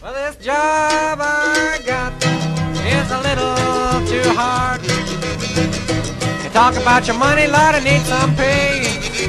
Well, this job I got is a little too hard. You talk about your money, Lord, I need some pay.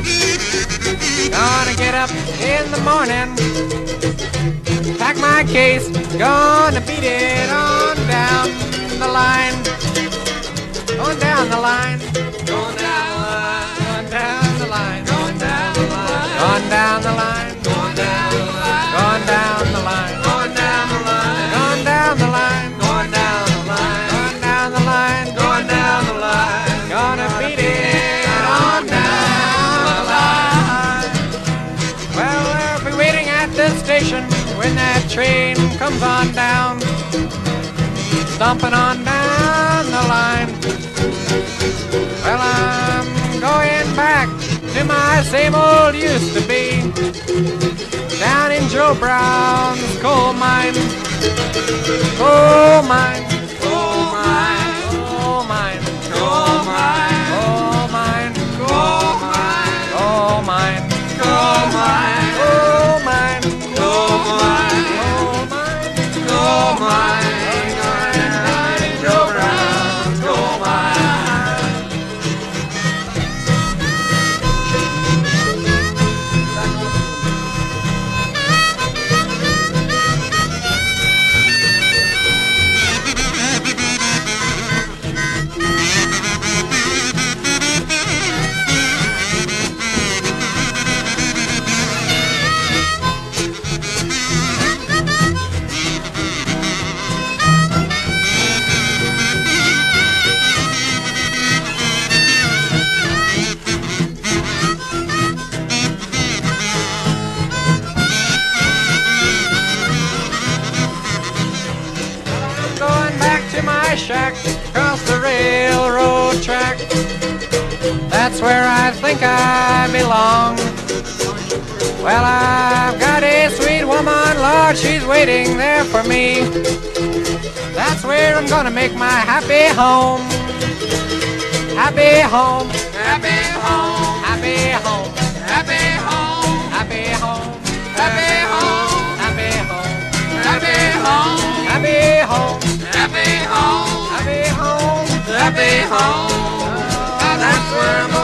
Gonna get up in the morning, pack my case, gonna beat it on down the line. Going down the line, going down the line, going down the line, going down the line, going down the line, going down the line, going down the line, going down the line, going down the line, going down the line, going down the line, going down the line, gonna beat it on down the line. Well, I'll be waiting at the station when that train comes on down, stomping on down the line. Well, I'm going back to my same old used to be, down in Joe Brown's coal mine. Coal mine, coal mine, coal mine, coal mine, coal mine, coal mine, coal mine, coal mine, coal mine, coal mine, coal mine, coal mine. Shack across the railroad track. That's where I think I belong. Well, I've got a sweet woman, Lord, she's waiting there for me. That's where I'm gonna make my happy home. Happy home, happy home, happy home, happy home, happy home, happy home, happy home, happy home, happy home, happy home, happy home, happy home. That's where I'm going.